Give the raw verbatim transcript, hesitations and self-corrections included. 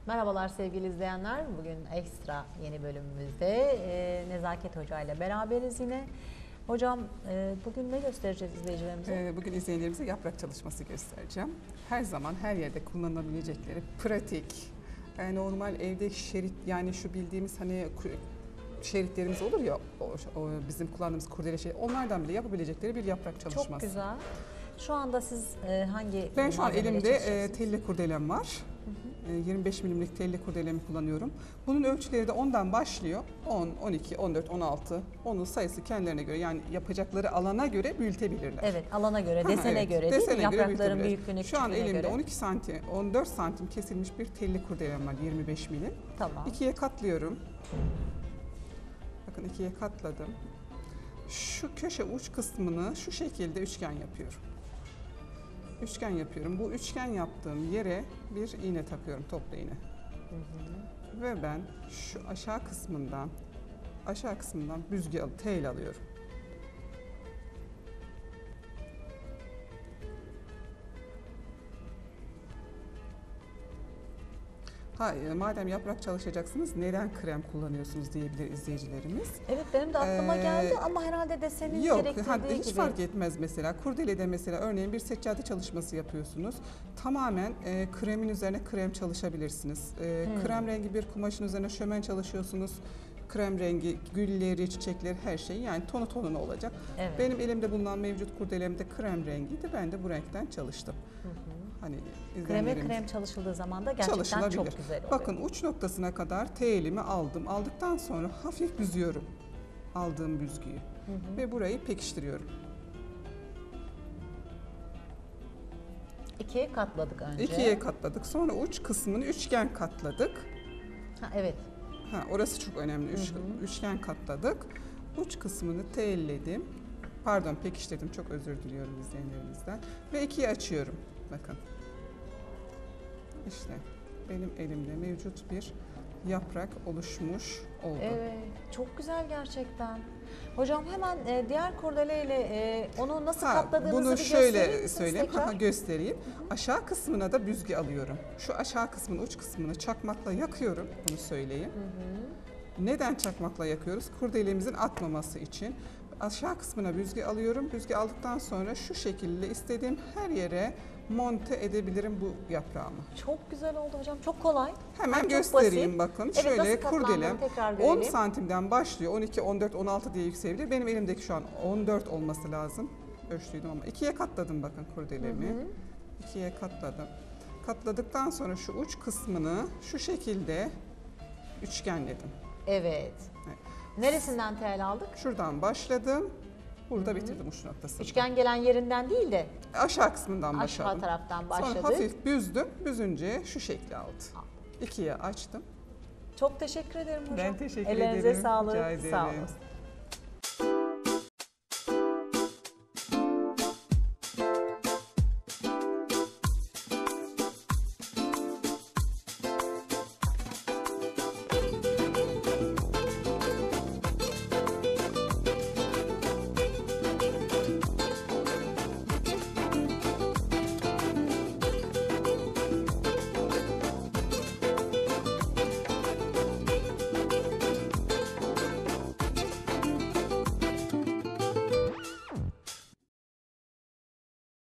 Merhabalar sevgili izleyenler. Bugün ekstra yeni bölümümüzde e, Nezaket Hoca ile beraberiz yine. Hocam e, bugün ne göstereceğiz izleyicilerimize? Bugün izleyicilerimize yaprak çalışması göstereceğim. Her zaman her yerde kullanılabilecekleri pratik, yani normal evde şerit, yani şu bildiğimiz hani şeritlerimiz olur ya, o, o bizim kullandığımız kurdele şerit, onlardan bile yapabilecekleri bir yaprak çalışması. Çok güzel. Şu anda siz e, hangi Ben şu an elimde e, telli kurdelem var. Hı hı. E, yirmi beş milimlik telli kurdelemi kullanıyorum. Bunun ölçüleri de ondan başlıyor. on, on iki, on dört, on altı. Onun sayısı kendilerine göre, yani yapacakları alana göre büyütebilirler. Evet, alana göre, desene evet, göre değil mi? Yaprakların büyüklüğüne, Şu an elimde göre. on iki santim, on dört santim kesilmiş bir telli kurdelem var, yirmi beş milim. Tamam. İkiye katlıyorum. Bakın ikiye katladım. Şu köşe uç kısmını şu şekilde üçgen yapıyorum. Üçgen yapıyorum. Bu üçgen yaptığım yere bir iğne takıyorum, toplu iğne. Hı hı. Ve ben şu aşağı kısmından aşağı kısmından büzgü alıp tel alıyorum. Ha, madem yaprak çalışacaksınız, neden krem kullanıyorsunuz diyebilir izleyicilerimiz. Evet, benim de aklıma ee, geldi ama herhalde desenin yok, gerektirdiği ha, hiç gibi. fark etmez mesela. Kurdelede mesela örneğin bir seccade çalışması yapıyorsunuz. Tamamen e, kremin üzerine krem çalışabilirsiniz. E, hmm. Krem rengi bir kumaşın üzerine şömen çalışıyorsunuz. Krem rengi, gülleri, çiçekleri, her şey, yani tonu tonuna olacak. Evet. Benim elimde bulunan mevcut kurdelemde krem rengiydi. Ben de bu renkten çalıştım. Hı hı. Hani kreme krem çalışıldığı zaman da gerçekten çok güzel oluyor. Bakın uç noktasına kadar telimi aldım. Aldıktan sonra hafif büzüyorum aldığım büzgüyü. Hı hı. Ve burayı pekiştiriyorum. İkiye katladık önce. İkiye katladık. Sonra uç kısmını üçgen katladık. Ha, evet. Ha, orası çok önemli. Üç, hı hı. Üçgen katladık. Uç kısmını telledim. Pardon, pekiştirdim. Çok özür diliyorum izleyenlerimizden. Ve ikiye açıyorum. Bakın. İşte benim elimde mevcut bir yaprak oluşmuş oldu. Evet, çok güzel gerçekten. Hocam hemen e, diğer kurdeleyle e, onu nasıl ha, katladığınızı bunu bir şöyle söyleyeyim, tekrar? göstereyim. Hı hı. Aşağı kısmına da büzgü alıyorum. Şu aşağı kısmını, uç kısmını çakmakla yakıyorum, bunu söyleyeyim. Hı hı. Neden çakmakla yakıyoruz? Kurdelemizin atmaması için. Aşağı kısmına büzgü alıyorum. Büzgü aldıktan sonra şu şekilde istediğim her yere monte edebilirim bu yaprağımı. Çok güzel oldu hocam. Çok kolay. Hemen göstereyim bakın. Evet, şöyle kurdelem on santimden başlıyor. on iki, on dört, on altı diye yükselebilir. Benim elimdeki şu an on dört olması lazım. Ölçtüydüm ama ikiye katladım bakın kurdelemi. Hı hı. İkiye katladım. Katladıktan sonra şu uç kısmını şu şekilde üçgenledim. Evet. Evet. Neresinden tel aldık? Şuradan başladım. Burada Hı-hı. bitirdim uç noktasını. Üçgen gelen yerinden değil de aşağı kısmından başladım. Aşağı taraftan başladık. Sonra hafif büzdüm. Büzünce şu şekli aldı. İkiye açtım. Çok teşekkür ederim hocam. Ben teşekkür Ellerinize ederim. sağlık. Rica ederim. Sağ olun.